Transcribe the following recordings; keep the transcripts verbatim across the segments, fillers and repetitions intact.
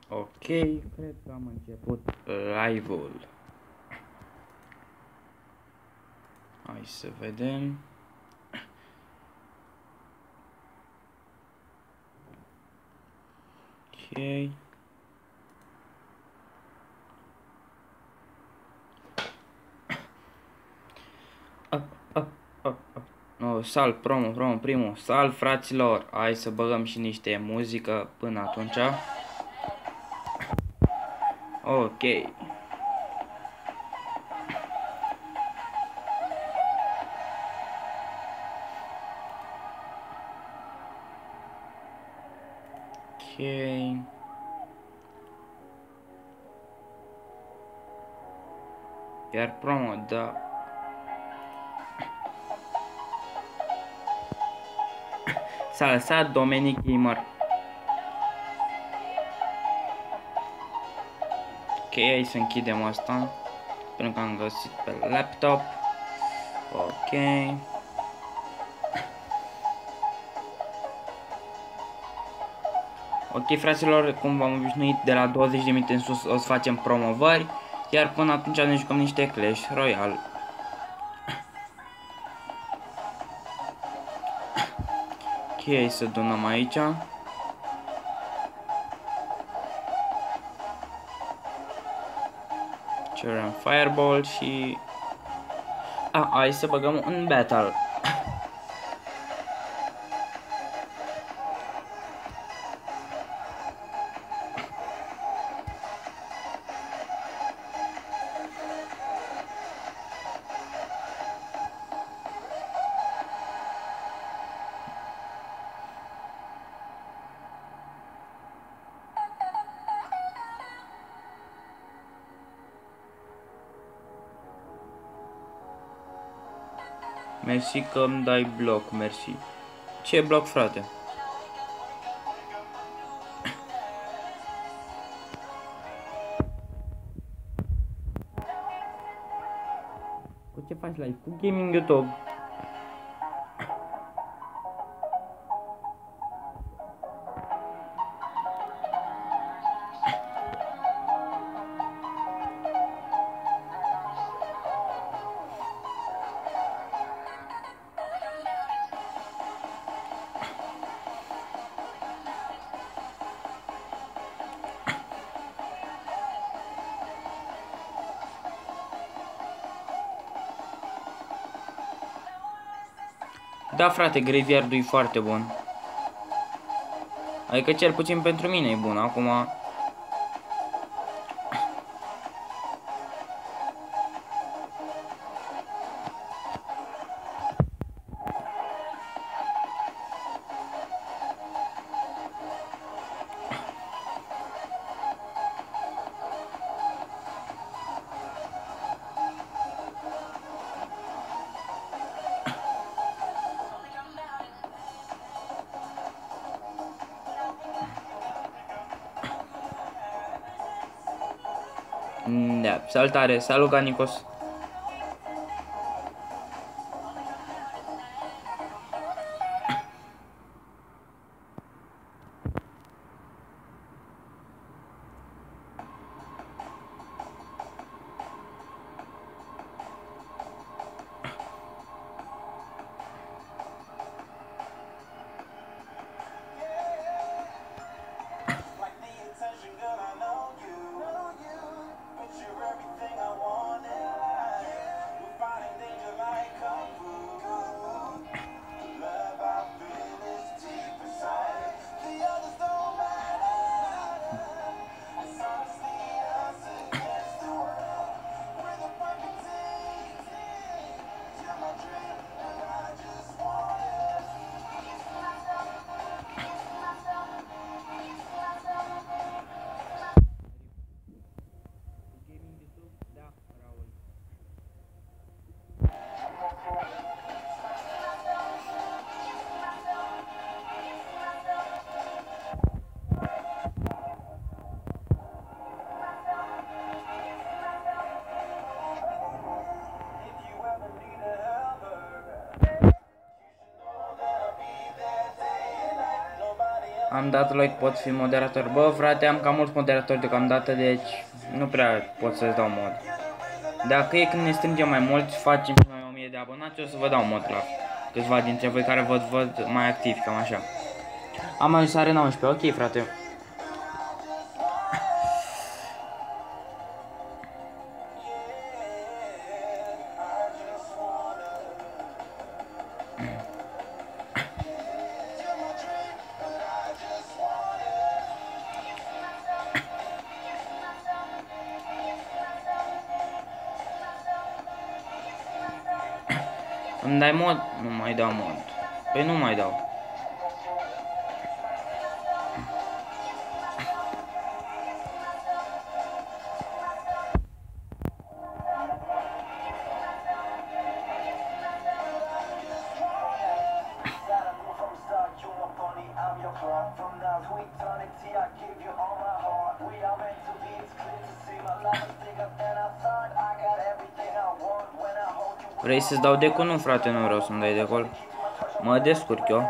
Ok, cred că am început live-ul. Hai să vedem. Ok. Up, up, up, up. No, sal, promo, promo, primul. Sal, fraților. Hai să băgăm și niște muzică până atunci. Ok. Ok. Iar promo, da. S-a lăsat Domenic Gamer. Ok, hai să închidem asta. Pentru că am găsit pe laptop. Ok. Ok, fraților, cum v-am obișnuit, de la douăzeci de minute în sus o să facem promovări. Iar până atunci ne jucăm niște Clash Royale. Ok, hai să donăm aici. Cerem Fireball și... Ah, hai să băgăm un battle. Mersi că îmi dai bloc, mersi. Ce bloc, frate? Cu ce faci live? Cu Gaming YouTube. Da, frate, Graveyard-ul e foarte bun. Adică cel puțin pentru mine e bun. Acum... Da, salutare, salut Canicos. Am dat like, pot fi moderator. Bă, frate, am cam mulți moderatori deocamdată, deci nu prea pot să-ți dau mod. Dacă e când ne strângem mai mulți, facem și mai o mie de abonați, o să vă dau mod la câțiva dintre voi care vă văd mai activi, cam așa. Am ajuns arena unsprezece, ok, frate. Îmi dai mod? Nu mai dau mod. Păi nu mai dau. Vrei să-ți dau decul? Nu, frate, nu vreau să-mi dai decul. Mă descurc eu.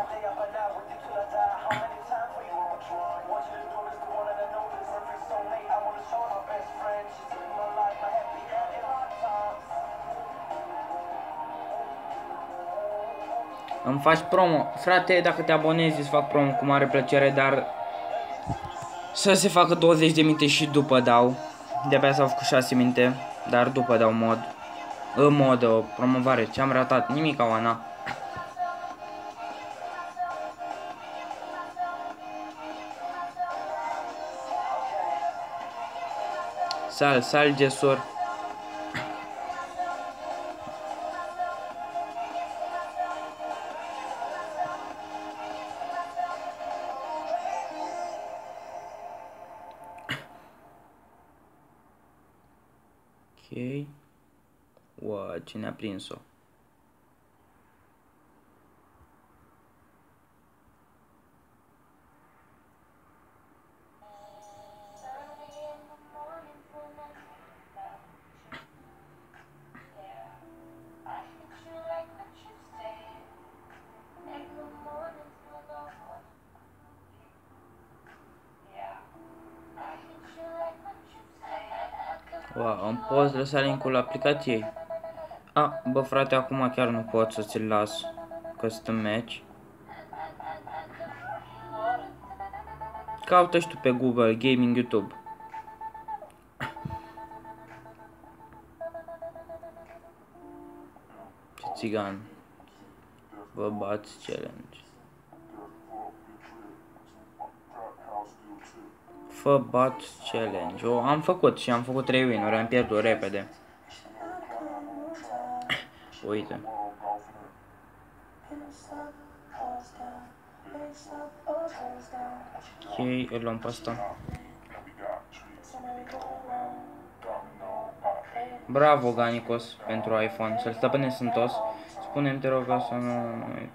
Îmi faci promo. Frate, dacă te abonezi, îți fac promo cu mare plăcere, dar să se facă douăzeci de minute și după dau. De-abia s-au făcut șase minute, dar după dau mod. În mod o promovare. Ce-am ratat? Nimic, Oana. Sal, sal, gesor. Ok. Wow, cine a prins-o? Wow, îmi poți lăsa link-ul aplicației? A, bă, frate, acum chiar nu pot să ți-l las custom match. Caută și tu pe Google Gaming YouTube. Ce țigan. Vă bați challenge. Fă bat challenge. O am făcut și am făcut trei win-uri, am pierdut repede. Uite. Ok, îl luăm pe ăsta. Bravo, Ganicos, pentru iPhone. Să-l stăpânești sănătos. Spune-mi, te rog, să nu mă uit.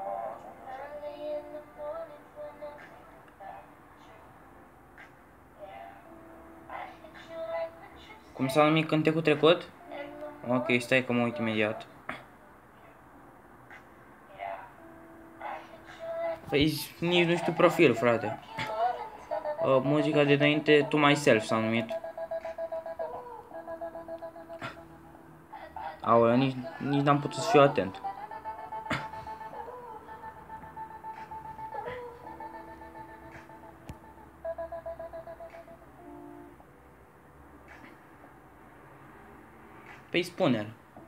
Cum s-a numit cântecul trecut? Ok, stai că mă uit imediat. Păi nici nu știu profil, frate. Uh, muzica de înainte, To Myself s-a numit. Aolea, nici, nici n-am putut să fiu atent. Păi spune-l.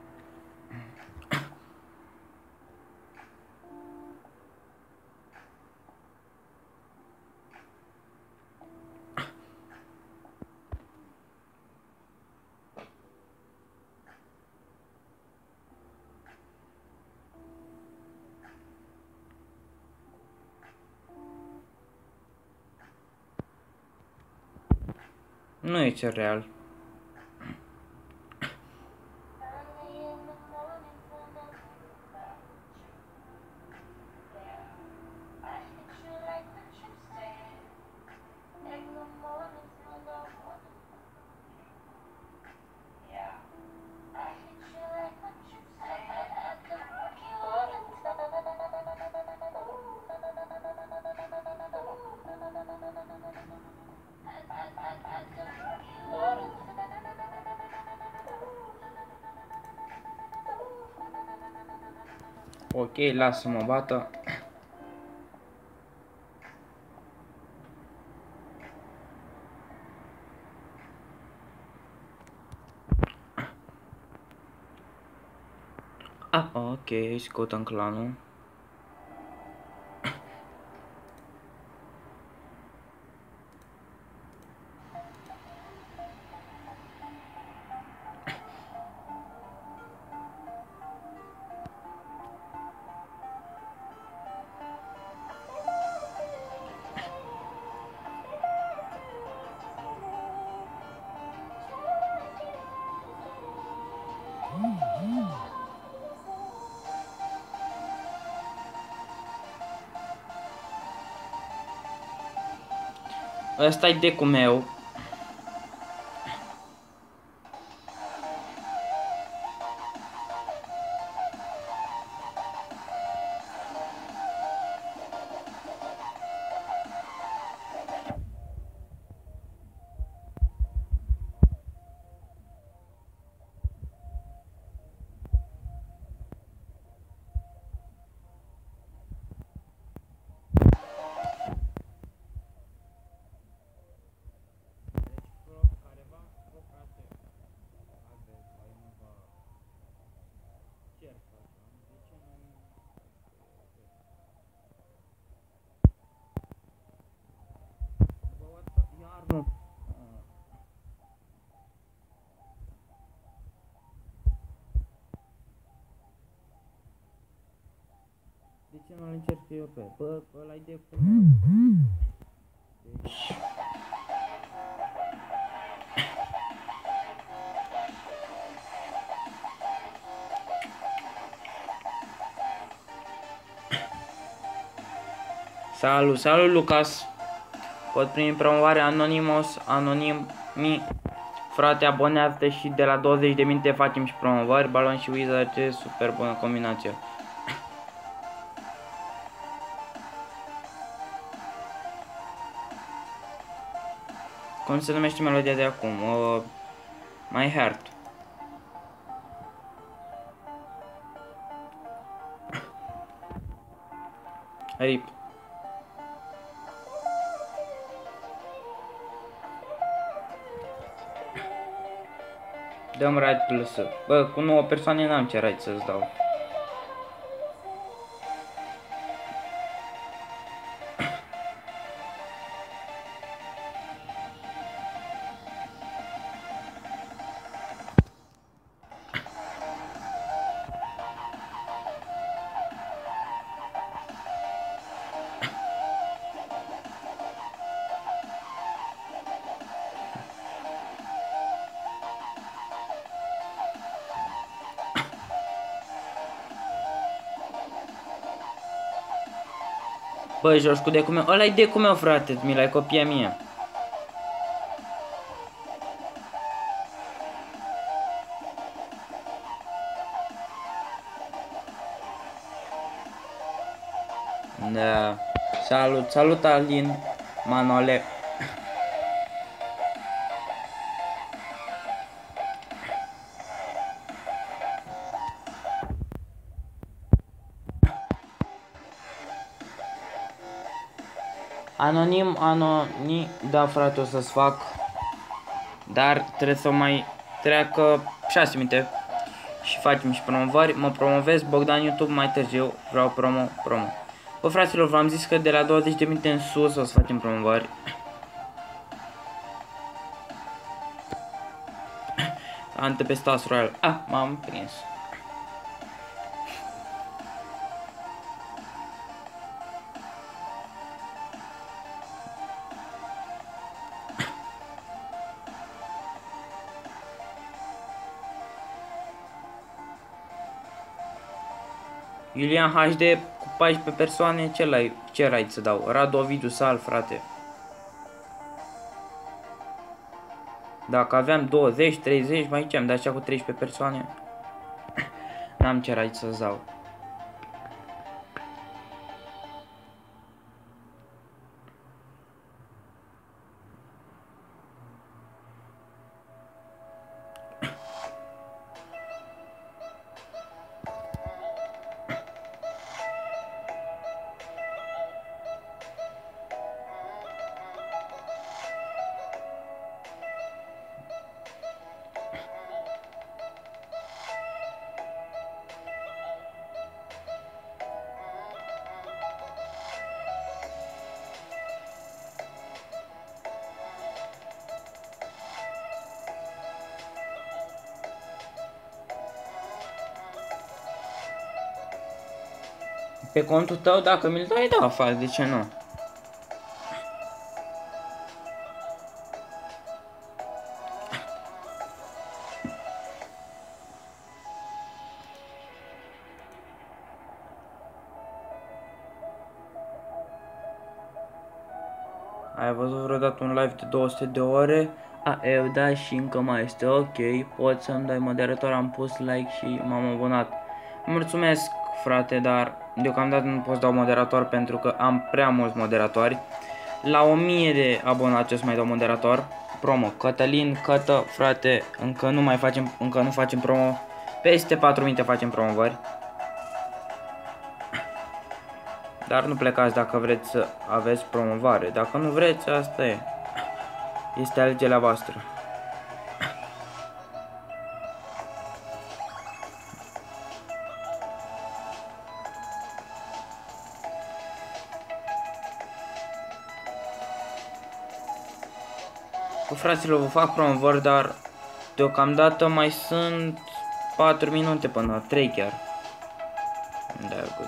Nu e cel real. Ok, lasă mă bată. Ah, ok, scotăm clanul. Ăsta-i decul meu. De ce nu-l încerc eu pe? Bă, ăla-i decul meu. Deci... Salut, salut Lucas. Pot primi promovare Anonymous, Anonimi. Frate, abonează și de la douăzeci de minute facem și promovări. Balon și Wizard, ce super bună combinație. Cum se numește melodia de acum? Uh, My Heart. Rip. Dăm right plus. Bă, cu nouă persoane n-am ce right să-ți dau. Bă, joci cu decul meu. Ăla-i decul meu, frate. Mi l-ai copiat mie. Da. Salut, salut Alin, Manole. Anonim, anonim, da frate, o să-ți fac. Dar trebuie să mai treacă șase minute. Și facem și promovări. Mă promovez Bogdan YouTube mai târziu. Vreau promo, promo. Bă, fraților, v-am zis că de la douăzeci de minute în sus o să facem promovări. Ante pe Stas Royal. Ah, m-am prins. Iulian H D cu paisprezece persoane, ce l-ai, ce rai să dau? Radu Ovidiu Sal, frate. Dacă aveam douăzeci, treizeci, mai ce am dat așa cu treisprezece persoane. N-am ce rai să-ți dau. Pe contul tău, dacă mi-l dai, da, fac, de ce nu? Ai văzut vreodată un live de două sute de ore? A, eu da, și încă mai este ok, poți să-mi dai moderator, am pus like și m-am abonat. Mulțumesc, frate, dar deocamdată nu pot dau moderator pentru că am prea mulți moderatori. La o mie de abonați o să mai dau moderator. Promo, Cătălin, Cătă, frate, încă nu mai facem, încă nu facem promo. Peste patru mii facem promovări. Dar nu plecați dacă vreți să aveți promovare. Dacă nu vreți, asta e. Este alegerea voastră. Cu fraților vă fac promovări, dar deocamdată mai sunt patru minute până la trei chiar. Da, good.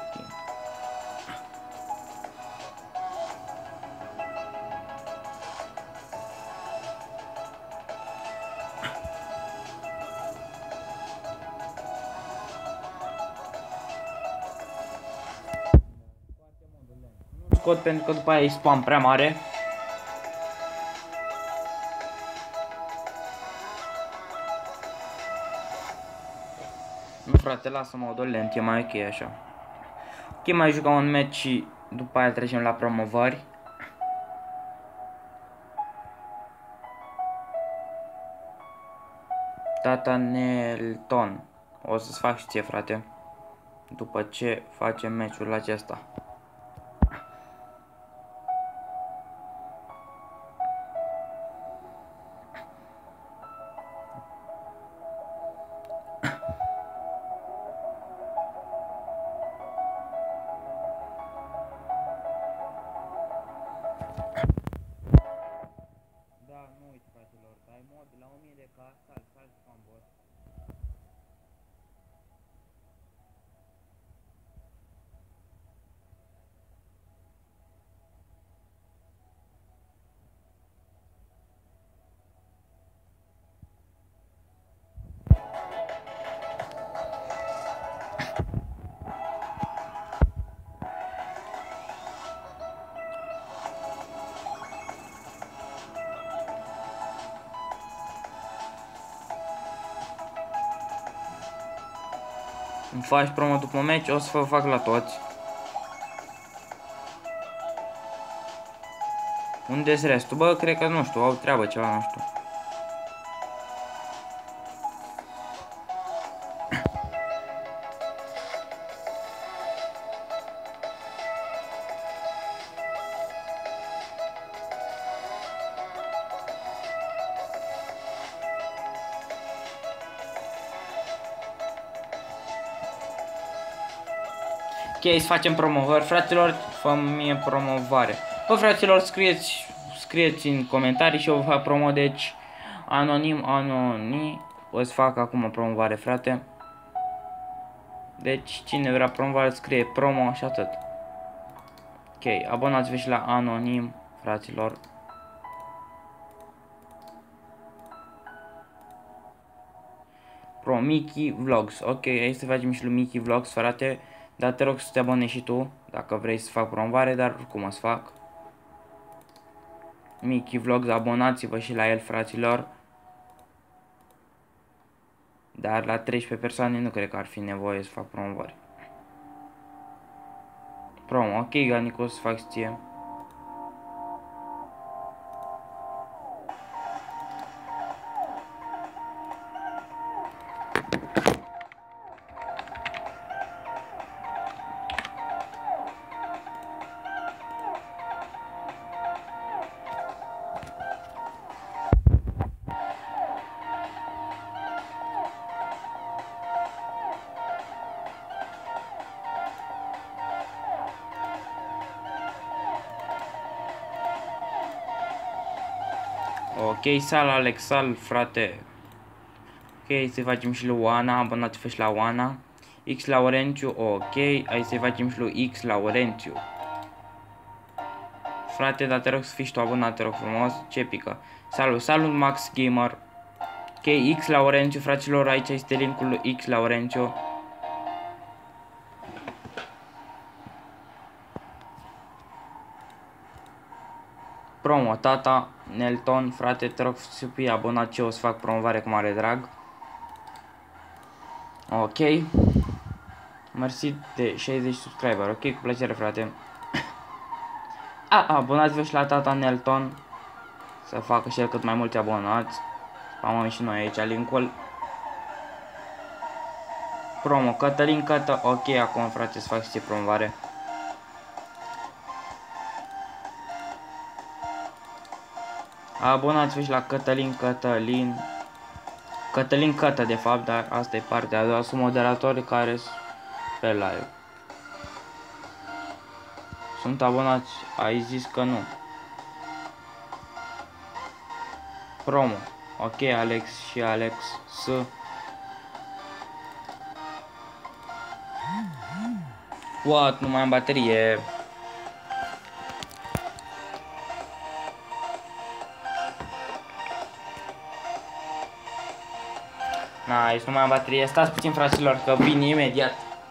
Scot pentru că după aia e spam prea mare. Nu, frate, lasă modul lent, e mai ok așa. Ok, mai jucăm un match și după aia trecem la promovări. Tata Nelton. O să-ți fac și ție, frate, după ce facem meciul acesta. Da, nu uite, fraților, dai mod la o mie de K, sal, sal, spam boss. Îmi faci promo după meci, o să vă fac la toți. Unde-s restul? Bă, cred că nu știu, au treabă ceva, nu știu. Ok, să facem promovări, fraților, fă-mi mie promovare. Bă, fraților, scrieți, scrieți în comentarii și eu vă fac promo, deci anonim, anonim, o să fac acum promovare, frate. Deci cine vrea promovare scrie promo și atât. Ok, abonați-vă și la anonim, fraților. Pro Mickey Vlogs, ok, hai să facem și lui Mickey Vlogs, frate. Dar te rog să te abonezi și tu, dacă vrei să fac promovare, dar cum o să fac? Mickey Vlogs, abonați-vă și la el, fraților. Dar la treisprezece persoane nu cred că ar fi nevoie să fac promovare. Promo, ok, Ganico, să fac ție. Ok, sal, Alex, sal, frate. Ok, să facem și lui Oana, abonați-vă și la Oana. X Laurențiu, ok, hai să-i facem și lui X Laurențiu. Frate, dar te rog să fii și tu abonat, te rog frumos, ce pică. Salut, salut Max Gamer. Ok, X Laurențiu, fraților, aici este linkul lui X Laurențiu. Promo, tata, Nelton, frate, te rog să fii abonat, ce o să fac promovare cu mare drag. Ok. Mersi de șaizeci subscriber, ok, cu plăcere, frate. A, abonați-vă și la tata Nelton, să facă și el cât mai mulți abonați. Spamăm și noi aici linkul. Promo, Cătălin Cătă, ok, acum, frate, să fac și promovare. Abonați-vă și la Cătălin Cătălin. Cătălin Cătă, de fapt, dar asta e partea a doua. Sunt moderatorii care sunt pe live. Sunt abonați, ai zis că nu. Promo, ok, Alex și Alex S. What? Nu mai am baterie. Nice, nu mai am baterie. Stați puțin, fraților, că vin imediat.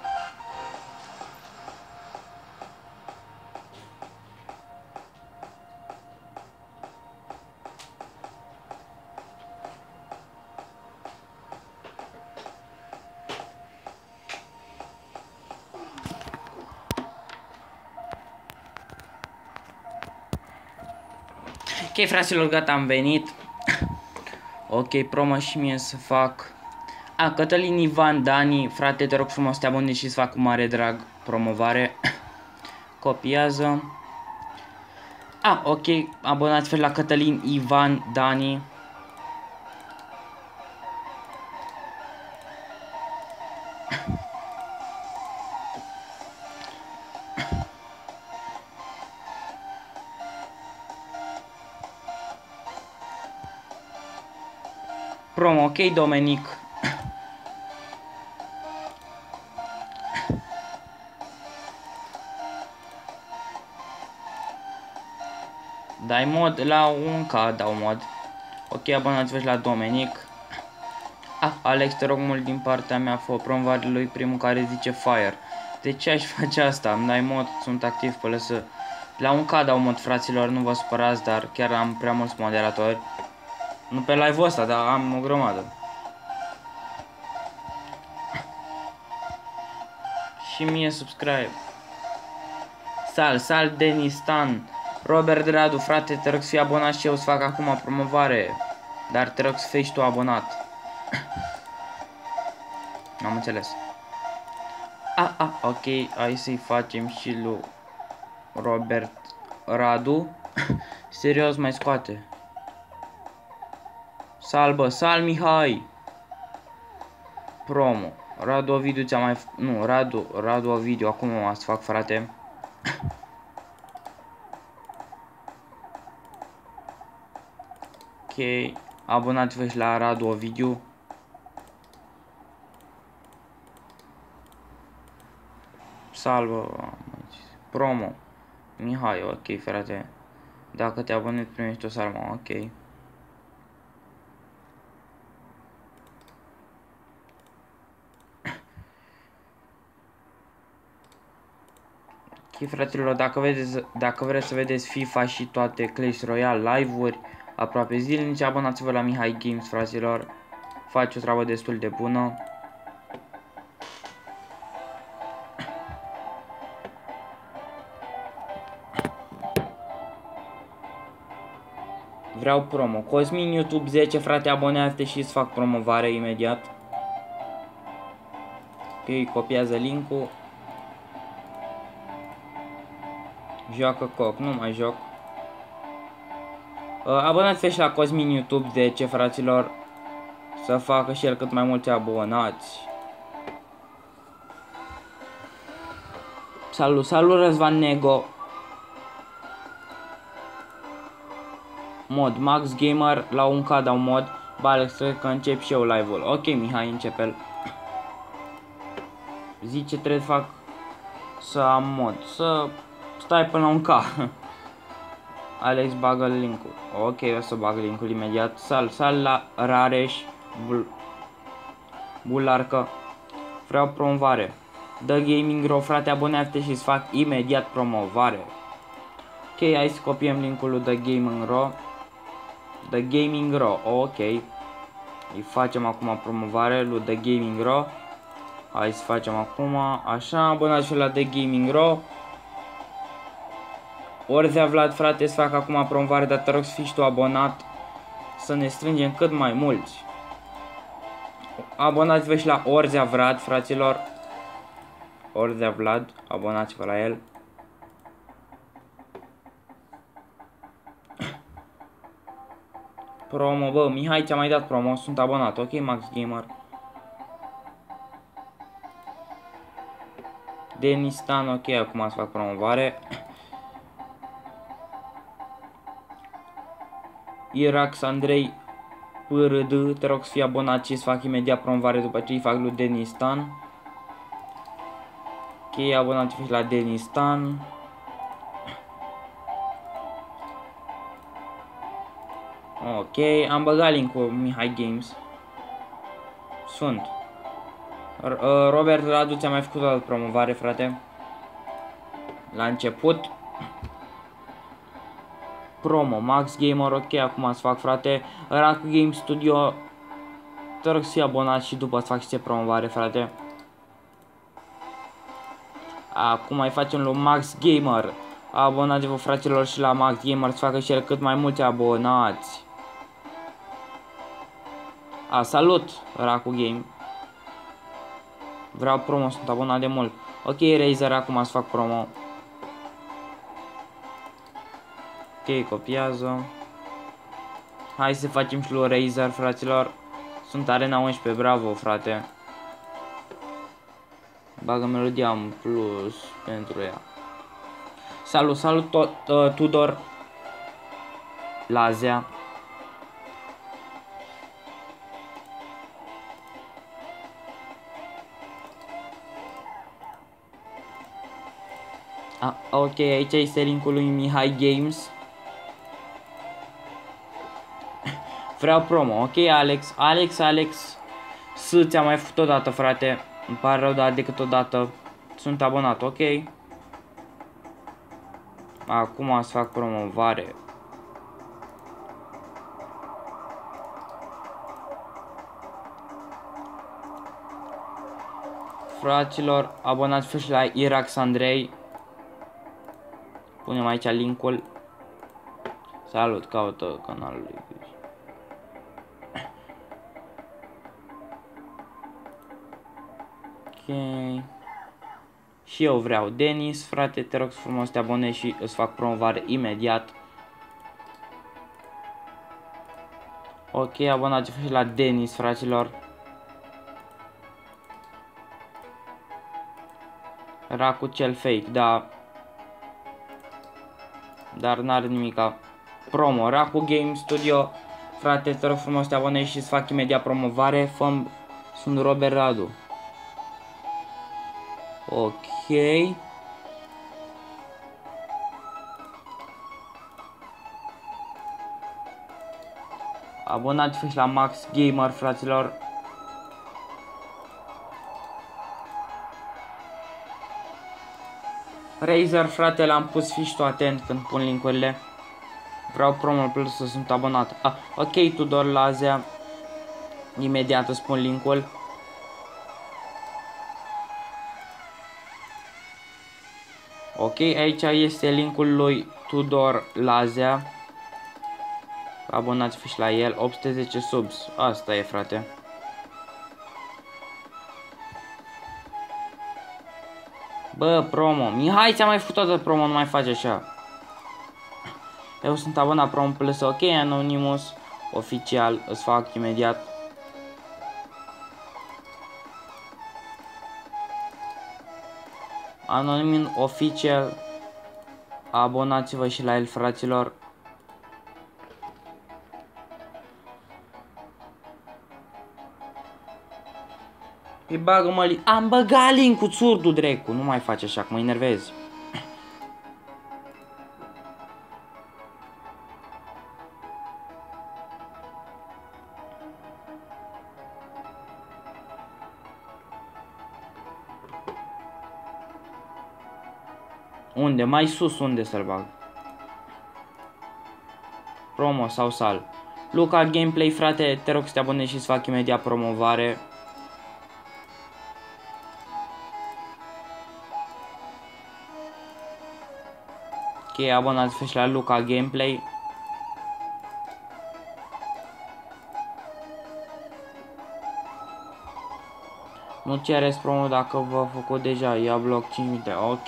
Ok, fraților, gata, am venit. Ok, promo și mie să fac. A, Cătălin Ivan Dani, frate, te rog frumos să te abonezi și să fac cu mare drag promovare. Copiază. A, ok, abonați-vă la Cătălin Ivan Dani. Promo, ok, Domenic. Dai mod la un K, dau mod. Ok, abonați-vă și la Domenic. Ah, Alex, te rog mult din partea mea, fă promovare lui primul care zice Fire. De ce aș face asta? Îmi dai mod, sunt activ pe lăsă. La un K dau mod, fraților, nu vă supărați, dar chiar am prea mulți moderatori. Nu pe live-ul ăsta, dar am o grămadă. Și mie subscribe. Sal, Sal Denistan. Robert Radu, frate, te rog să fii abonat și eu să fac acum promovare. Dar te rog să fii și tu abonat. Am înțeles. A, a, ok, hai să-i facem și lui Robert Radu. Serios, mai scoate. Salbă, Sal Mihai. Promo. Radu Ovidiu ți-a mai... Nu, Radu, Radu Ovidiu, acum mă să fac, frate. Ok, abonați-vă și la Radu Ovidiu. Salvă. Promo. Mihai, ok, frate. Dacă te abonezi, primești o salvă, ok. Ok, fraților, dacă, vedeți, dacă vreți să vedeți FIFA și toate Clash Royale live-uri aproape zilnice, abonați-vă la Mihai Games, fraților. Face o treabă destul de bună. Vreau promo. Cosmin YouTube zece, frate, abonează-te și îți fac promovare imediat. Ok, copiază link-ul. Joacă coc, nu mai joc. Uh, abonați-vă și la Cosmin YouTube zece, fraților. Să facă și el cât mai mulți abonați. Salut, salut Răzvan Nego. Mod, Max Gamer, la un K dau mod. Ba, Alex, cred că încep și eu live-ul. Ok, Mihai, începe-l. zice trebuie să fac să am mod, să stai până la un K. Alex bagă link-ul. Ok, o să bag link-ul imediat. Sal, sal la Rareș Bul Bularcă. Vreau promovare. The Gaming Ro, frate, abonează-te și îți fac imediat promovare. Ok, hai să copiem linkul lui The Gaming Ro. The Gaming Ro, ok. Îi facem acum promovare lui The Gaming Ro. Hai să facem acum, așa, abonați-vă la The Gaming Ro. Orzea Vlad, frate, să fac acum promovare, dar te rog să fii și tu abonat. Să ne strângem cât mai mulți. Abonați-vă și la Orzea Vlad, fraților. Orzea Vlad, abonați-vă la el. Promo, bă, Mihai ți-a mai dat promo, sunt abonat, ok, Max Gamer. Denistan, ok, acum să fac promovare. Irax Andrei P R D, te rog să fii abonat și să fac imediat promovare după ce îi fac lui Denistan. Ok, abonați-vă și la Denistan. Ok, am băgat link-ul Mihai Games. Sunt. Robert Radu ți-a mai făcut o promovare, frate. La început. Promo, Max Gamer, ok, acum să fac, frate. Raku Game Studio. Te rog să fii abonat și după să fac și ce promovare, frate. Acum mai facem lui Max Gamer. Abonați-vă, fraților, și la Max Gamer să facă și el cât mai mulți abonați. A, salut, Raku Game. Vreau promo, sunt abonat de mult. Ok, Razer, acum să fac promo. Ok, copiază. Hai să facem și lui Razer, fraților. Sunt Arena unsprezece, bravo, frate. Bagă melodia în plus pentru ea. Salut, salut, tot, uh, Tudor Lazea. Ah, ok, aici este linkul lui Mihai Games. Vreau promo, ok, Alex, Alex, Alex. S ți-am mai făcut odată, frate. Îmi pare rău, dar decât odată. Sunt abonat, ok. Acum să fac promovare. Fraților, abonați-vă și la Irax Andrei. Punem aici linkul. Salut, caută canalul lui. Ok. Și eu vreau Denis, frate, te rog frumos să te abonezi și îți fac promovare imediat. Ok, abonați-vă și la Denis, fraților. Racu cel fake, da. Dar n-are nimica. Promo, Racu Game Studio. Frate, te rog frumos să te abonezi și îți fac imediat promovare. Făm, sunt Robert Radu. Ok. Abonați-vă și la Max Gamer, fraților. Razer, frate, l-am pus, fii și tu atent când pun linkurile. Vreau promo plus să sunt abonat. Ah, ok, Tudor Lazea. Imediat îți pun linkul. Ok, aici este linkul lui Tudor Lazea. Abonați-vă și la el. opt sute zece subs. Asta e, frate. Bă, promo. Mihai, ți-am mai făcut toată promo, nu mai faci așa. Eu sunt abonat promo plus, ok, Anonymous. Oficial, îți fac imediat. Anonymous Oficial. Abonați-vă și la el, fraților. Păi bagă-mă li... Am băgat link-ul, țurdu, drecu. Nu mai faci așa, că mă enervezi. Unde? Mai sus, unde să-l bag? Promo sau sal. Luca Gameplay, frate, te rog să te abonezi și să fac imediat promovare. Ok, abonați-vă și la Luca Gameplay. Nu cereți promo dacă v-a făcut deja, ia bloc cinci minute, ok.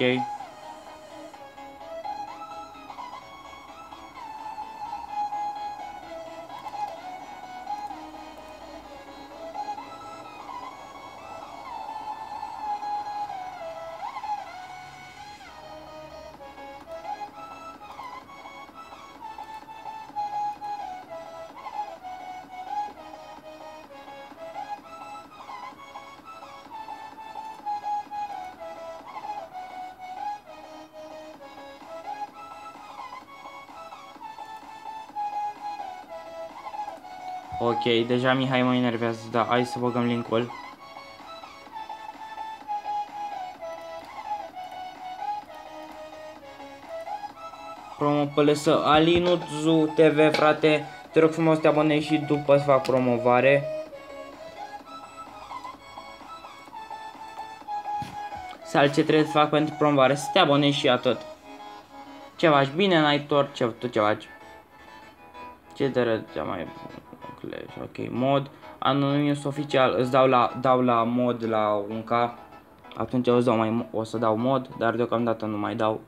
Ok, deja Mihai mă enervează, dar hai să băgăm link-ul. Promo pe lăsă Alinuzu T V, frate, te rog frumos să te abonezi și după să fac promovare. Sal, ce trebuie să fac pentru promovare? Să te abonezi și atât. Ce faci? Bine, n-ai tot ce, tu ce faci? Ce te mai... Ok, mod, Anonymous oficial, îți dau la, dau la mod la un K. Atunci o să dau, mai, o să dau mod, dar deocamdată nu mai dau.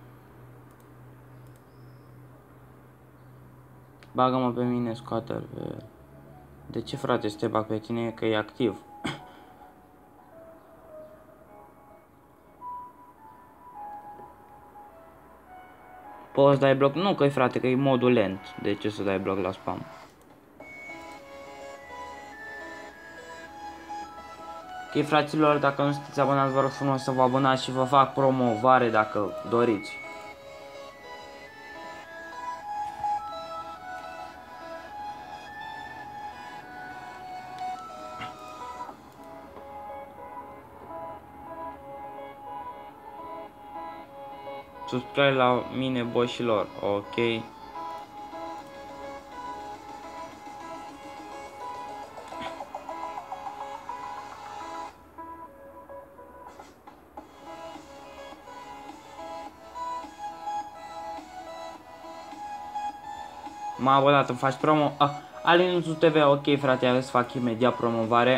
Bagă-mă pe mine, scoate-l pe... De ce, frate, să te bag pe tine? Că e activ. Poți să dai bloc? Nu, că-i, frate, că e modul lent. De ce să dai bloc la spam? Ok, fraților, dacă nu sunteți abonați, vă rog frumos să vă abonați și vă fac promovare dacă doriți. Subscribe la mine, boșilor, ok. M-a abonat, îmi faci promo. Ah, Alinuzu T V, ok, frate, hai să fac imediat promovare.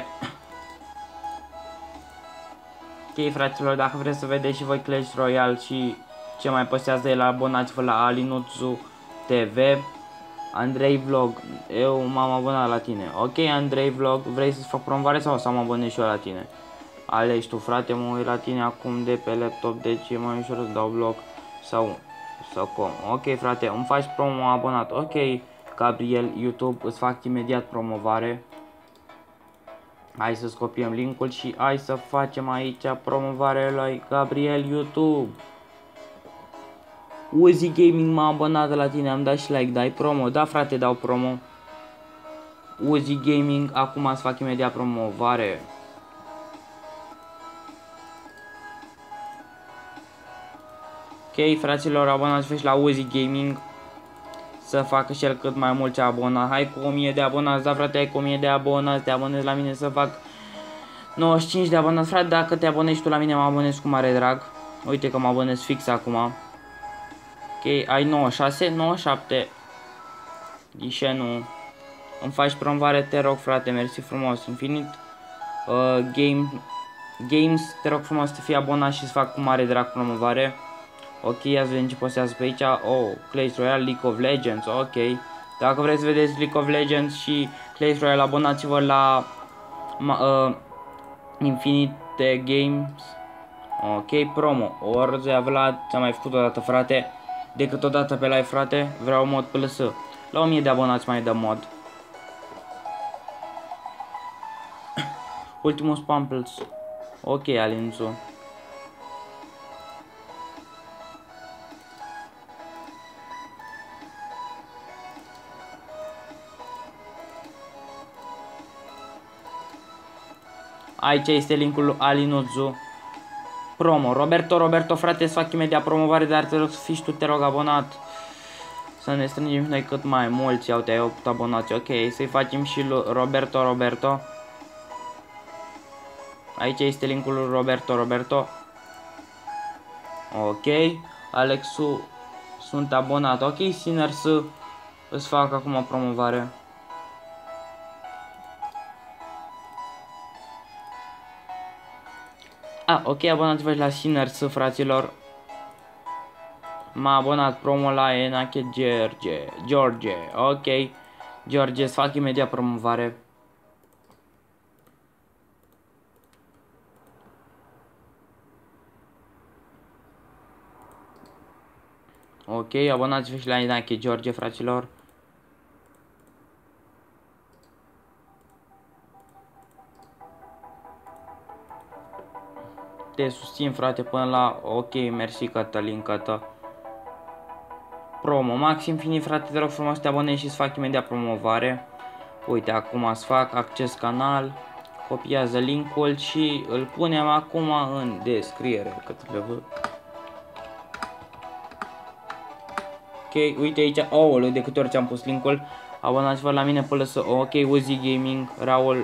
Ok, fraților, dacă vreți să vedeți și voi Clash Royale și ce mai postează el, abonați-vă la Alinuzu T V. Andrei Vlog, eu m-am abonat la tine. Ok, Andrei Vlog, vrei să-ți fac promovare sau să mă abonez și eu la tine? Alegi tu, frate, mă uit la tine acum de pe laptop, deci e mai ușor să dau bloc sau sau cum. Ok, frate, îmi faci promo abonat. Ok, Gabriel, YouTube, îți fac imediat promovare. Hai să copiem linkul și hai să facem aici promovare la Gabriel YouTube. Uzi Gaming m-a abonat la tine, am dat și like, dai promo. Da, frate, dau promo. Uzi Gaming, acum îți fac imediat promovare. Ok, fraților, abonați-vă și la Uzi Gaming să facă și el cât mai mulți abonați. Hai cu o mie de abonați, da, frate, hai cu o mie de abonați, te abonezi la mine să fac nouăzeci și cinci de abonați, frate. Dacă te abonezi tu la mine, mă abonez cu mare drag. Uite că mă abonez fix acum. Ok, ai nouăzeci și șase, nouăzeci și șapte. Ghișe nu. Îmi faci promovare, te rog, frate, mersi frumos, infinit. Uh, game, Games, te rog frumos să fii abonat și să fac cu mare drag promovare. Ok, ia să vedem ce postează pe aici. Oh, Clash Royale, League of Legends, ok. Dacă vreți să vedeți League of Legends și Clash Royale, abonați-vă la uh, Infinite Games. Ok, promo. Orzea Vlad, ți-am mai făcut o dată, frate. Decât o dată pe live, frate. Vreau mod P L S. La o mie de abonați mai dăm mod. Ultimul Spamples. Ok, Alințu. Aici este linkul lui Alinuzu. Promo. Roberto, Roberto, frate, îți fac imediat promovare, dar te rog să fii și tu, te rog, abonat. Să ne strângem noi cât mai mulți. Iau, te-ai opt abonați. Ok, să-i facem și lui Roberto, Roberto. Aici este linkul lui Roberto, Roberto. Ok. Alexu, sunt abonat. Ok, Sinner, să îți fac acum o promovare. Ah, ok, abonați-vă la Sinners, fraților. M-a abonat promo la Enache George. George, ok. George, îți fac imediat promovare. Ok, abonați-vă și la Enache George, fraților. Te susțin, frate, până la... Ok, mersi, Cătălin, Cătă. Promo, Max Infinit, frate, te rog frumos să te abonezi și îți fac imediat promovare. Uite, acum îți fac acces canal. Copiază linkul și îl punem acum în descriere. Către vă. Ok, uite aici, oh, de câte ori ți-am pus linkul. Abonați-vă la mine până să... Ok, Uzi Gaming, Raul...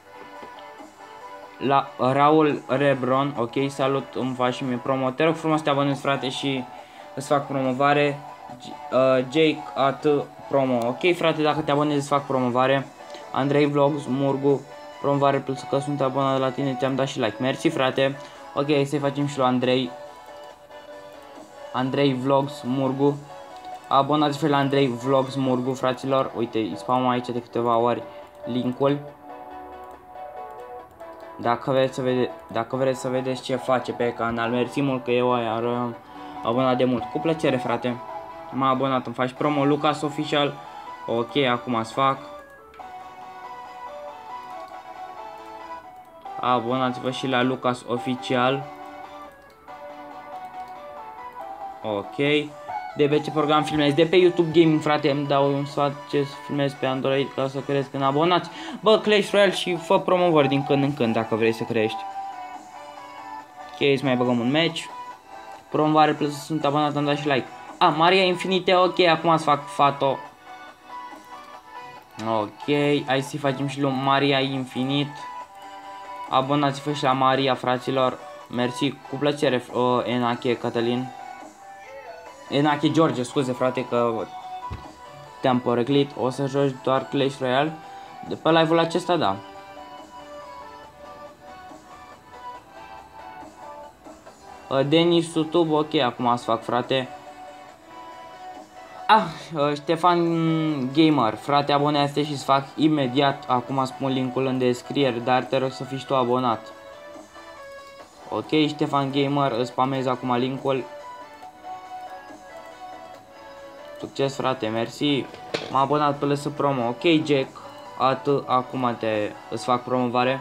La Raul Rebron, ok, salut, îmi faci și mie promo. Te rog frumos să te abonezi, frate, și îți fac promovare. uh, Jake at promo, ok, frate, dacă te abonezi îți fac promovare. Andrei Vlogs, Murgu, promovare plus că sunt abonat la tine, ți-am dat și like, mersi, frate. Ok, să-i facem și lui Andrei. Andrei Vlogs, Murgu. Abonați-vă la Andrei Vlogs, Murgu, fraților. Uite, îi spam aici de câteva ori linkul. Dacă vreți să, vede dacă vreți să vedeți ce face pe canal, mersi mult că eu am abonat de mult. Cu plăcere, frate. M-a abonat, îmi faci promo, Lucas Official. Ok, acum îți fac. Abonați-vă și la Lucas Official. Ok. De pe ce program filmezi? De pe YouTube Gaming, frate, îmi dau un sfat ce filmez pe Android ca să crezi când abonați. Bă, Clash Royale și fă promovări din când în când dacă vrei să crești. Ok, îți mai băgăm un match. Promovare plus sunt abonat, am dat și like. Ah, Maria Infinite, ok, acum îți fac Fato. Ok, hai să facem și lui Maria Infinite. Abonați-vă și la Maria, fraților. Mersi, cu plăcere, uh, Enache Cătălin. Enache George, scuze, frate, că te-am poreclit. O să joci doar Clash Royale. De pe live-ul acesta, da. Uh, Denis YouTube, ok, acum să fac, frate. Ah, uh, Ștefan Gamer, frate, abonează-te și să fac imediat. Acum spun linkul în descriere, dar te rog să fii și tu abonat. Ok, Ștefan Gamer, îți spamez acum linkul. Succes, frate, mersi. M-a abonat pe lăsă promo. Ok, Jack, atât, acum te îți fac promovare.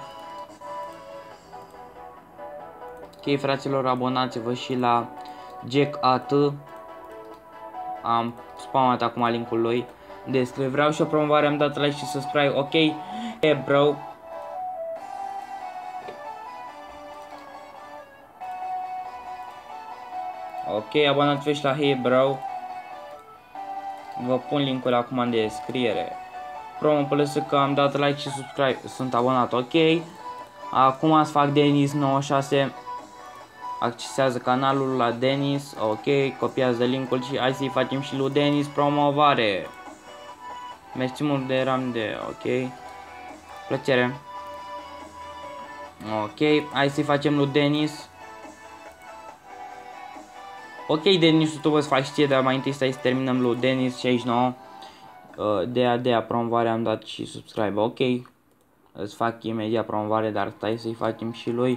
Ok, fraților, abonați-vă și la Jack atât. Am spamat acum linkul lui. Despre vreau și o promovare, am dat like și subscribe. Ok, hey bro. Ok, abonați-vă și la Hey Bro. Vă pun linkul acum în descriere. Promo plus că am dat like și subscribe. Sunt abonat, ok. Acum să fac Denis nouăzeci și șase. Accesează canalul la Denis. Ok, copiază linkul și hai să-i facem și lui Denis promovare. Mersi mult de ram de, ok. Plăcere. Ok, hai să-i facem lui Denis. Ok, Denis, tu îți faci ție, dar mai întâi stai să terminăm lui Denis șaizeci și nouă. De a, de a promovare am dat și subscribe, ok. Îți fac imediat promovare, dar stai să-i facem și lui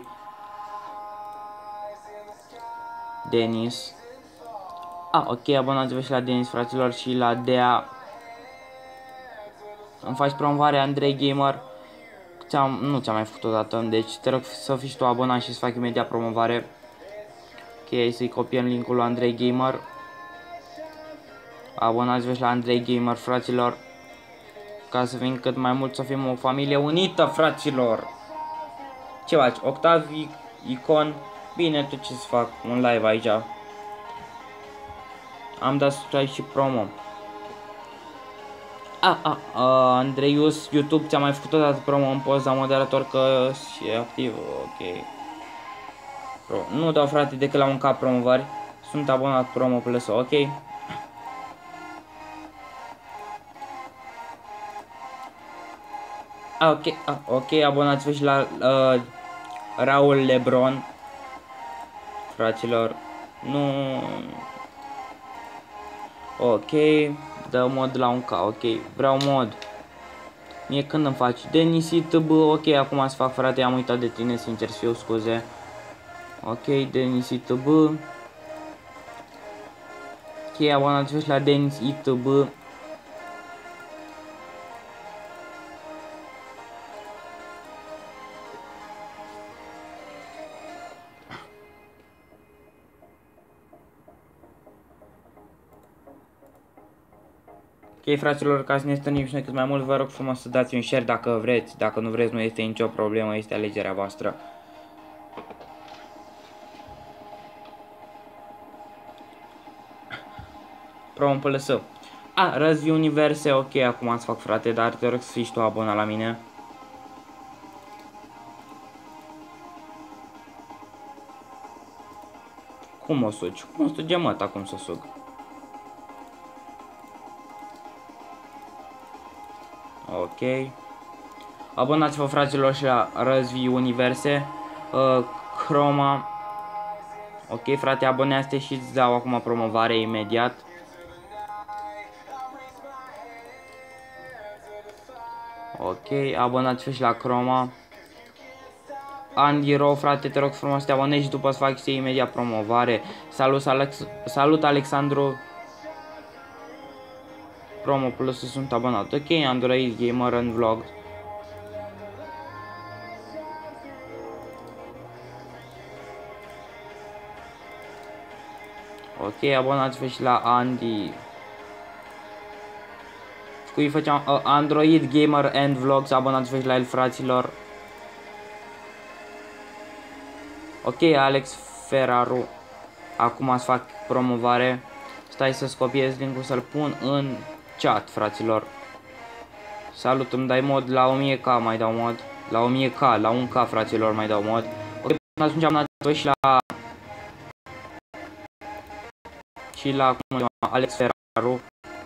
Denis. Ah, ok, abonați-vă și la Denis, fraților, și la Dea. Îmi faci promovare, Andrei Gamer. ți-am, nu ți-am mai făcut o dată, deci te rog să fii tu abonat și să fac imediat promovare. Ok, să-i copiem linkul lui Andrei Gamer. Abonați-vă și la Andrei Gamer, fraților, ca să fim cât mai mult, să fim o familie unită, fraților. Ce faci? Octavi, Icon, bine, tu ce să fac? Un live aici. Am dat subscribe și promo. A, a, a, Andreius, YouTube ți-a mai făcut o dată promo în poza moderator că e activ, ok. Pro. Nu dau, frate, decât la un cap promovări. Sunt abonat promo plus, ok. A, ok, a, ok, abonați-vă și la uh, Raul Lebron, fraților. Nu. Ok, dă mod la un K, ok, vreau mod. Mie când îmi faci? Denisitb, ok, acum să fac, frate, am uitat de tine, sincer să fiu, scuze. Ok, Denisitb. Ok, abonați-vă și la Denisitb. Ok, fraților, ca să ne stănim și noi cât mai mult, vă rog frumos să dați un share dacă vreți. Dacă nu vreți, nu este nicio problemă, este alegerea voastră. Promo P L S. A, Răzvi Universe, ok, acum să fac, frate, dar te rog să fii și tu abonat la mine. Cum o sugi? Cum o suge, mă, acum să sug? Ok. Abonați-vă, fraților, și la Răzvi Universe. Uh, Chroma. Ok, frate, abonează-te și îți dau acum promovare imediat. Ok, abonați-vă și la Chroma. Andy Ro, frate, te rog frumos să te abonezi și după să fac și imediat promovare. Salut, Alex, salut Alexandru. Promo plus, sunt abonat. Ok, Android Gamer and Vlog. Ok, abonați-vă și la Andy. Cui făceam uh, Android Gamer and Vlogs, abonați-vă și la el, fraților. Ok, Alex Ferraru. Acum să fac promovare. Stai să-ți copiez linkul, să-l pun în chat, fraților. Salut, îmi dai mod la o mie K, mai dau mod. La o mie K, la un K, fraților, mai dau mod. Ok, până atunci abonați-vă și la și la cum cheamă, Alex Ferraru.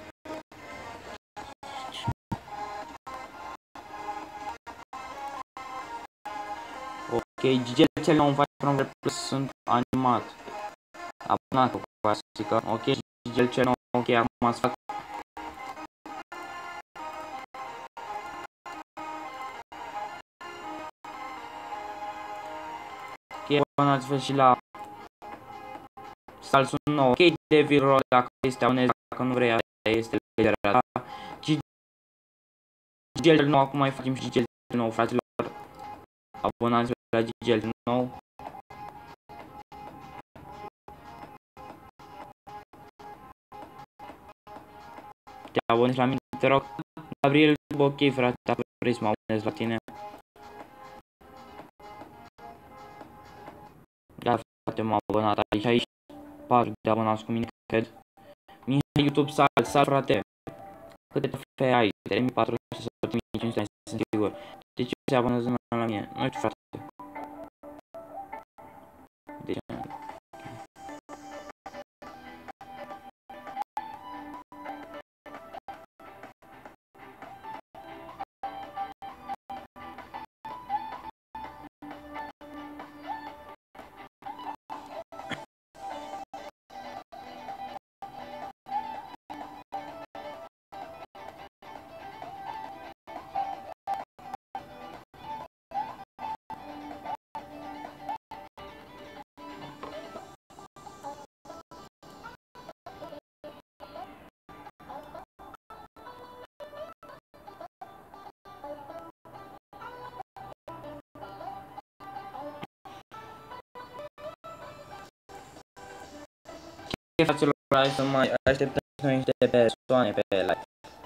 Ok, Gigel cel nou face promovare plus, sunt animat. Abonat cu clasică. Ok, Gigel cel nou, ok, acum să fac. Ok, abonați-vă și la Salsun nou. Ok, Devil Roll, dacă este abonezi, dacă nu vrei, este legerea ta. Gigel nou, acum mai facem și Gigel nou, fraților. Abonați-vă la Gigel nou. Te abonezi la mine, te rog. Gabriel, ok, frate, dacă vrei să mă abonezi la tine. Da, frate, m-am abonat aici, aici. patru de abonați cu mine, cred. Mihai YouTube, sal, sal, frate. Câte trofee ai? trei mii patru sute sau trei mii cinci sute, sunt sigur. De ce se abonează la mine? Nu știu, frate. De ce? fraților, hai să mai așteptăm noi niște persoane pe live.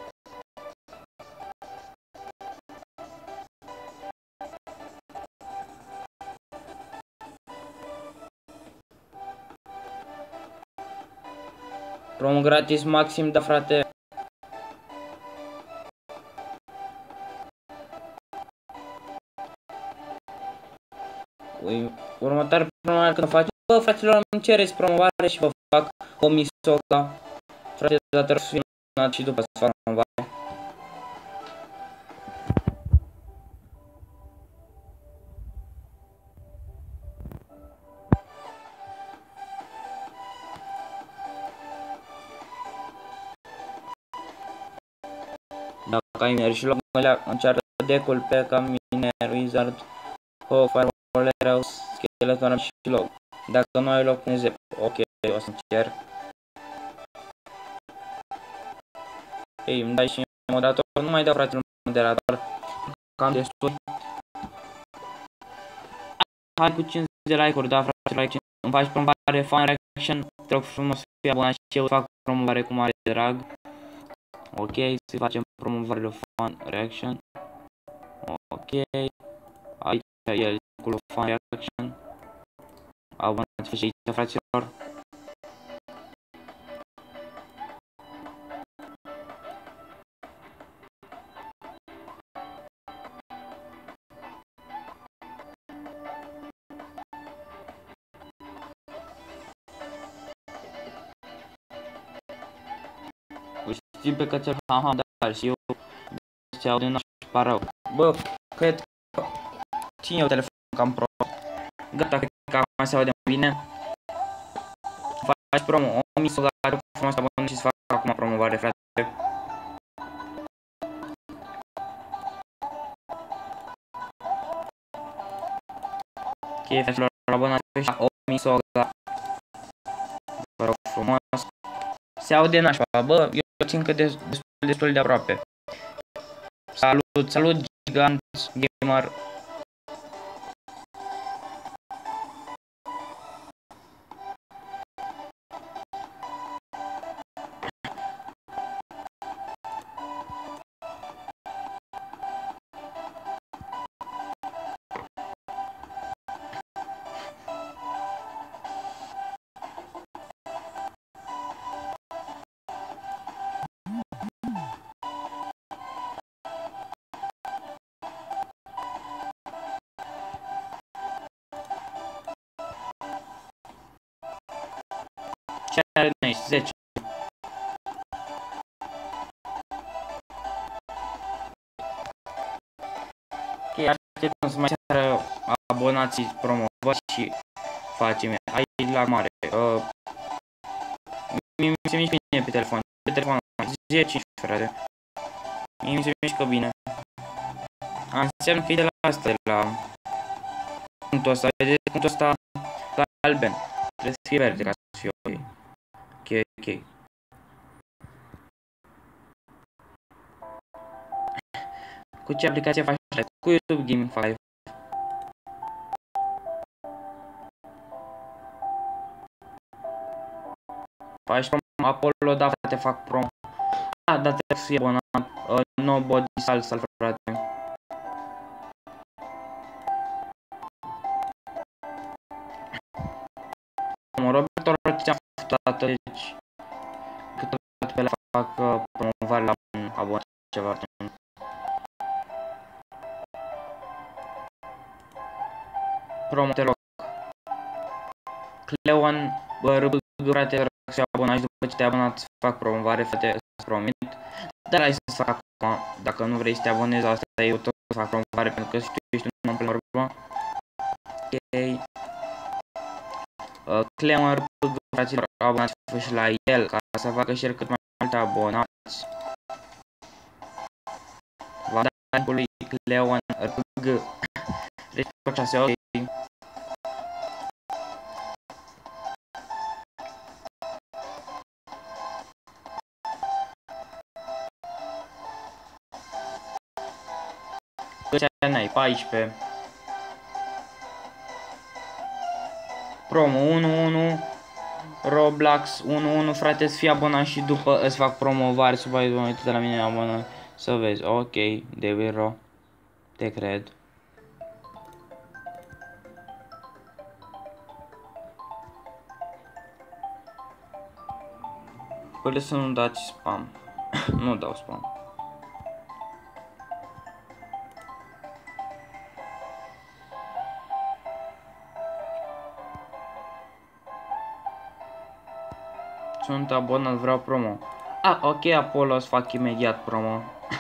Promo gratis maxim, da frate. Ui, următoarea promovare când o faci, bă fraților, îmi cereți promovare și vă fac o misoca. Frate, dar trebuie să fiu filmat și după să fac promovare. Dacă ai miner și loc mălea, încearcă decul pe ca miner, wizard, ho, firewall, erau, skeleton și loc. Dacă nu ai loc, pune zep. Ok, o să încerc. Ei, îmi dai și moderator, nu mai dau frate moderator. Cam destul. Hai cu cincizeci de like-uri, da frate, like, îmi faci promovare, fan reaction, te rog frumos să fii abonat și eu fac promovare cu mare drag. Ok, să facem promovare de fan reaction. Ok, aici e cu fan reaction. Abonați-vă și aici, fraților. Știi pe cățel, aha, da, și eu se aude n-aș pară. Bă, cred că țin eu telefonul cam pro. Gata, cred că acum se aude bine. Faci promo, o misoga, frumos abonat și să fac acum promovare, frate. Ok, fraților, abonați-vă și o misoga. Vă rog frumos. Se aude nașpa, bă, eu țin că destul, destul de aproape. Salut, salut, Gigant Gamer. Ce are aici? zece. Ok, așteptăm să mai ceară abonații promovați și facem aici la mare. Uh, mi se mișcă bine pe telefon. Pe telefon zece, frate. Mi se mișcă bine. A, înseamnă că e de la asta, de la punctul ăsta. Vedeți punctul ăsta galben. Trebuie să fie verde ca să fie ok. Ok, ok. Cu ce aplicație faci? Cu YouTube Gaming cinci. Faci promo Apollo, da frate, fac promo. Ah, da, trebuie să fie abonat. Uh, Nobody Salsa, frate. Roberto Ortiz am făcut, deci câteodată pe la fac uh, promovare la un abonat ceva. Promo, te rog. Cleon, râbă, frate, să fii abonat și după ce te-ai abonat să fac promovare, frate, îți promit. Dar hai să fac acum, dacă nu vrei să te abonezi, asta eu tot să fac promovare, pentru că știu, ești un om pe urmă. Ok. Uh, Cleon, râbă, fraților, abonați-vă și la el, ca să facă share cât mai multe abonați. Va da timpul lui Cleon, râbă, deci tot șase, ok. Câți ani ai? paisprezece. Promo unu unu. Roblox unu unu, frate, să fii abonat și după îți fac promovare, să vai de la mine abonat, să vezi. Ok, Deviro, te cred. Păi să nu dați spam. Nu dau spam. Sunt abonat, vreau promo. Ah, ok, Apollo, să fac imediat promo.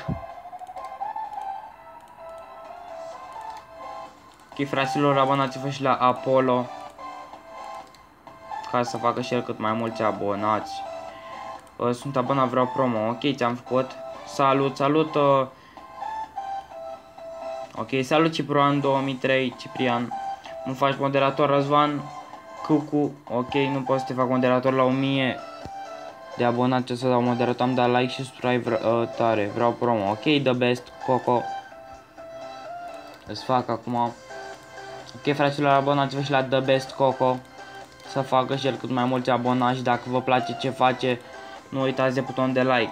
Ok, fraților, abonați-vă și la Apollo, ca să facă și el cât mai mulți abonați. Uh, sunt abonat, vreau promo. Ok, ți-am făcut. Salut, salut. Uh... Ok, salut Ciprian două mii trei, Ciprian. Nu faci moderator, Răzvan. Cucu. Ok, nu pot să te fac moderator la o mie de abonați, o să dau moderator, am dat like și subscribe uh, tare. Vreau promo. Ok, the best, Coco. Îți fac acum. Ok, fraților, abonați-vă și la The Best Coco, să facă și el cât mai mulți abonați. Dacă vă place ce face, nu uitați de buton de like.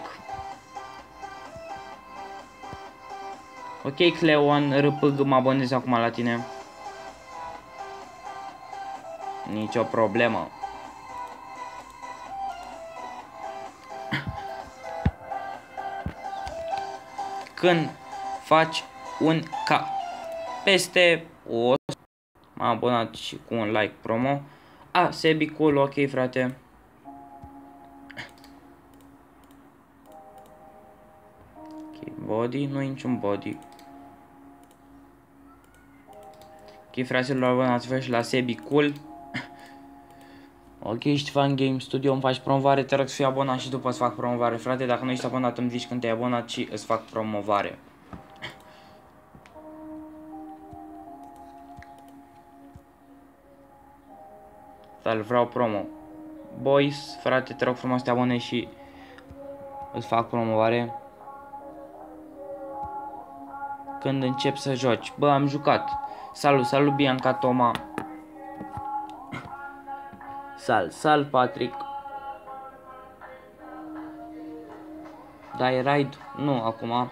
Ok, Cleon, R P G, mă abonez acum la tine. Nicio problemă. Când faci un ca peste o, m-am abonat și cu un like promo. A, Sebi cool, ok, frate. Ok, body, nu e niciun body. Ok, fraților, abonați-vă și la Sebi cool. Ok, Ștefan Game Studio, îmi faci promovare, te rog să fii abonat și după îți fac promovare, frate. Dacă nu ești abonat, îmi zici când te-ai abonat și îți fac promovare. Dar vreau promo. Boys, frate, te rog frumos să te abonezi și îți fac promovare. Când încep să joci. Bă, am jucat. Salut, salut Bianca Toma. Sal, sal Patrick. Dai raid? Nu, acum.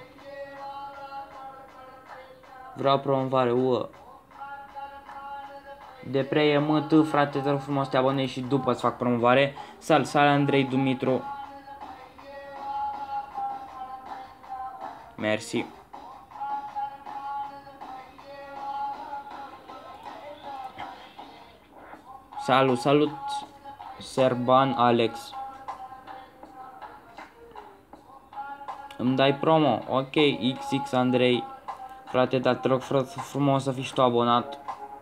Vreau promovare, uă. Depreie M T, frate, te rog frumos să te abonezi și după îți fac promovare. Sal, sal Andrei Dumitru. Mersi. Salut, salut Serban Alex. Îmi dai promo? Ok, X X Andrei. Frate, dar te rog frumos să fii și tu abonat.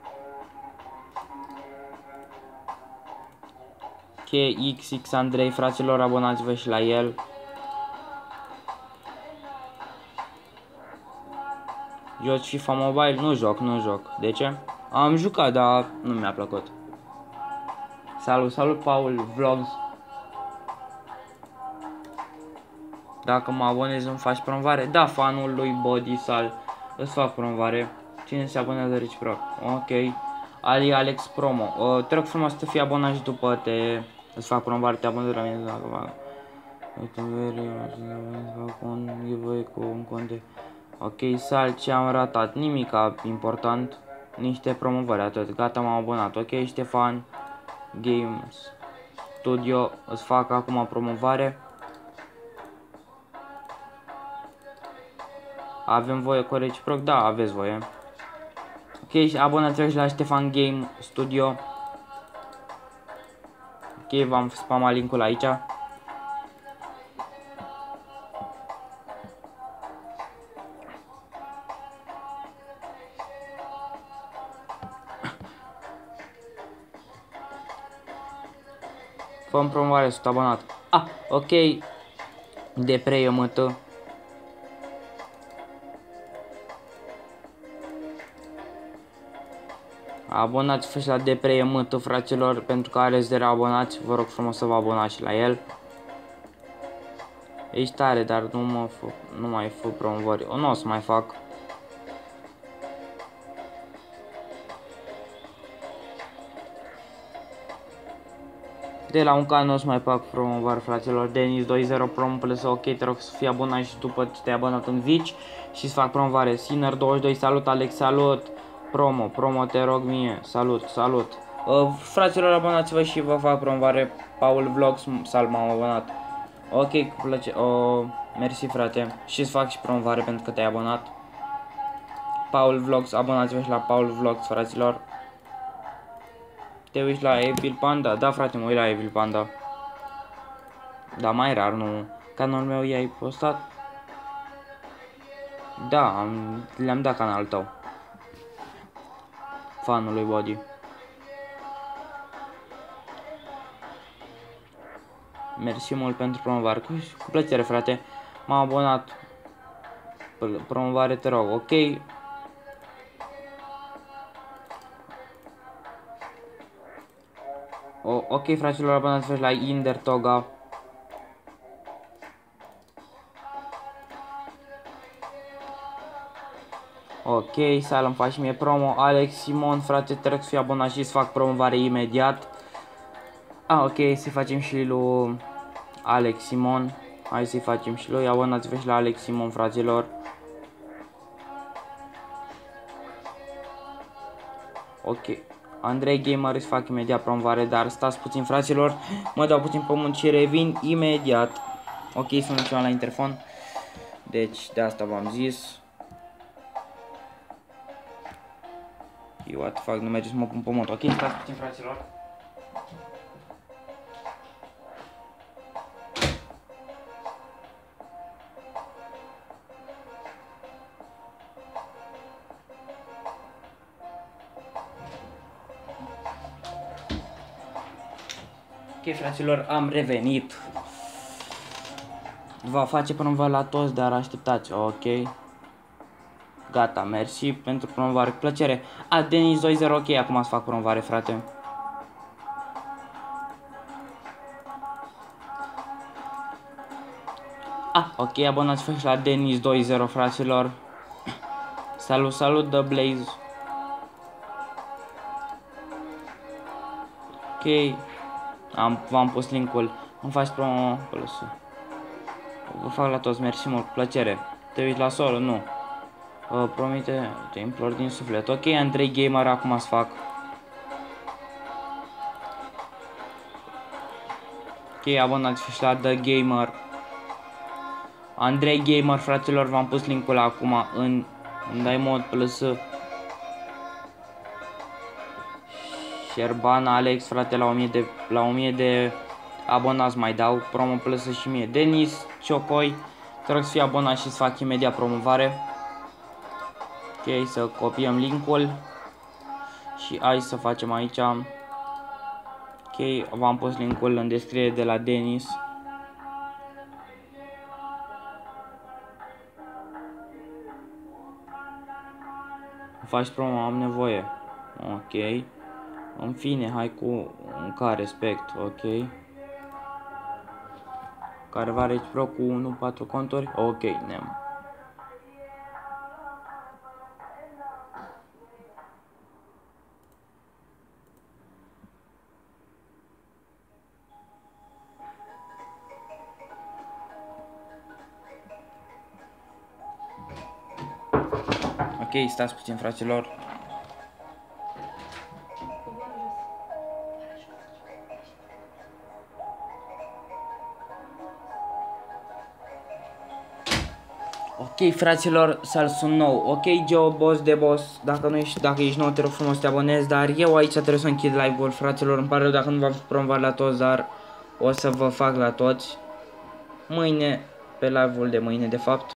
Ok, X X Andrei, fraților, abonați-vă și la el. Joci FIFA Mobile? Nu joc, nu joc. De ce? Am jucat, dar nu mi-a plăcut. Salut, salut Paul Vlogs. Dacă mă abonezi, îmi faci promovare? Da, fanul lui Body Sal, îți fac promovare. Cine se abonează reciproc? Ok. Ali Alex Promo. Uh, te rog frumos să fii abonat și după te îți fac promovare, te abonezi la mine dacă mă... Fac un giveaway cu un cont de... Ok, Sal, ce am ratat? Nimica important. Niște promovări, atât. Gata, m-am abonat. Ok, Ștefan Games Studio, îți fac acum promovare. Avem voie cu reciproc? Da, aveți voie. Ok, abonați-vă și la Ștefan Game Studio. Ok, v-am spamat linkul aici. Fă-mi promovare, sunt abonat. Ah, ok. De pre M T. Abonați-vă și la Depre M T, fraților, pentru că are zero abonați. Vă rog frumos să vă abonați și la el. Ești tare, dar nu, mă fă, nu mai fă promovări. O, nu o să mai fac. De la un can nu o să mai fac promovare, fraților. Denis doi zero promo plus, ok, te rog să fii abonat și după ce te-ai abonat în Vici și să fac promovare. Sinner douăzeci și doi, salut Alex, salut. Promo, promo, te rog mie, salut, salut. Uh, fraților, abonați-vă și vă fac promovare. Paul Vlogs, salut, m-am abonat. Ok, cu plăcere, oh, mersi frate. Și să fac și promovare pentru că te-ai abonat. Paul Vlogs, abonați-vă și la Paul Vlogs, fraților. Te uiți la Evil Panda? Da, frate, mă uit la Evil Panda. Da, mai rar, nu. Canalul meu i-ai postat? Da, le-am dat canalul tău. Fanul lui Body. Mersi mult pentru promovare. Cu, cu plăcere, frate. M-am abonat. Promovare, te rog, ok. O, ok, fraților, abonați-vă la Inder Toga. Ok, să îmi faci mie promo. Alex Simon, frate, te rog să fii abonat și să fac promovare imediat. Ah, ok, să facem și lui Alex Simon. Hai să-i facem și lui. Abonați-vă și la Alex Simon, fraților. Ok. Andrei Gamer îți fac imediat promovare, dar stați puțin, fraților. Mă dau puțin pământ și revin imediat. Ok, sună ceva la interfon. Deci, de asta v-am zis. What the fuck, nu merge să mă pun pământ. Ok, stați puțin, fraților. Ok, fraților, am revenit. Va face promovare la toți, dar așteptați. Ok. Gata, mersi pentru promovare, cu plăcere. A, Denis doi zero, ok, acum să fac promovare, frate. Ah, ok, abonați-vă și la Denis doi zero, fraților. Salut, salut, The Blaze. Ok. Am, v-am pus linkul. Îmi faci promo plus. Vă fac la toți, mersi mult, cu plăcere. Te uiți la solo? Nu. Uh, promite, te implor din suflet. Ok, Andrei Gamer, acum să fac. Ok, abonați-vă și la The Gamer. Andrei Gamer, fraților, v-am pus linkul acum în, în dai mod plus. Șerban Alex, frate, la o mie de, la o mie de abonați mai dau promo plus și mie. Denis Ciocoi, te rog să fii abonat și să fac imediat promovare. Ok, să copiem linkul și hai să facem aici. Ok, v-am pus linkul în descriere de la Denis. Faci promo, am nevoie. Ok. În fine, hai cu un ca respect, ok. Careva Rage Pro cu unu patru conturi, ok, nem. Ok, stați puțin, fraților. Ok, fraților, să-l sun nou. Ok, Joe, boss de boss. Dacă nu ești, dacă ești nou, te rog frumos să te abonezi. Dar eu aici trebuie să închid live-ul, fraților. Îmi pare rău dacă nu v-am promovat la toți, dar o să vă fac la toți mâine, pe live-ul de mâine, de fapt.